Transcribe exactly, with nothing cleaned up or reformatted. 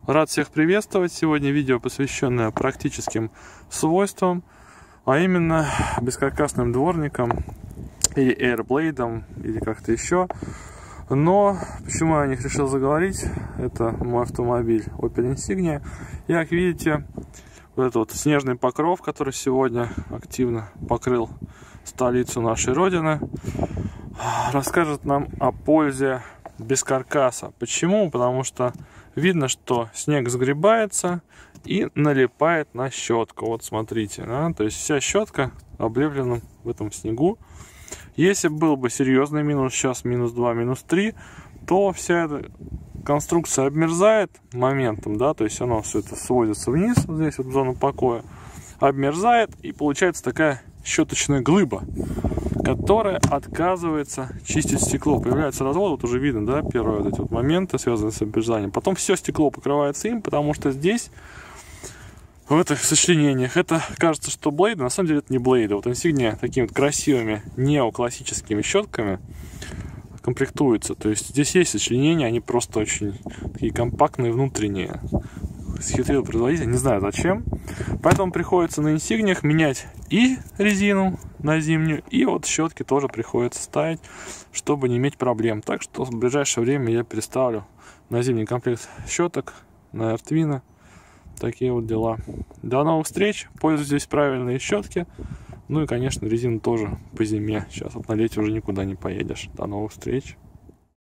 Рад всех приветствовать. Сегодня видео, посвященное практическим свойствам, а именно бескаркасным дворникам или airblade, или как-то еще. Но почему я о них решил заговорить? Это мой автомобиль Opel Insignia. И, как видите, вот этот вот снежный покров, который сегодня активно покрыл столицу нашей Родины, расскажет нам о пользе без каркаса. Почему? Потому что видно, что снег сгребается и налипает на щетку. Вот смотрите, да? То есть вся щетка облеплена в этом снегу. Если был бы серьезный минус, сейчас минус два, минус три, то вся эта конструкция обмерзает моментом, да, то есть оно все это сводится вниз, вот здесь вот в зону покоя, обмерзает, и получается такая щеточная глыба, которая отказывается чистить стекло. Появляется развод, вот уже видно, да, первые вот эти вот моменты, связанные с обмерзанием. Потом все стекло покрывается им, потому что здесь, в этих сочленениях, это кажется, что блейды, на самом деле это не блейды. Вот Insignia такими вот красивыми неоклассическими щетками комплектуются. То есть здесь есть сочленения, они просто очень такие компактные, внутренние. Схитрил производитель, не знаю зачем. Поэтому приходится на Insignia менять и резину на зимнюю, и вот щетки тоже приходится ставить, чтобы не иметь проблем. Так что в ближайшее время я переставлю на зимний комплект щеток, на Эртвина. Такие вот дела. До новых встреч. Пользуйтесь правильные щетки. Ну и, конечно, резину тоже по зиме. Сейчас вот на лете уже никуда не поедешь. До новых встреч.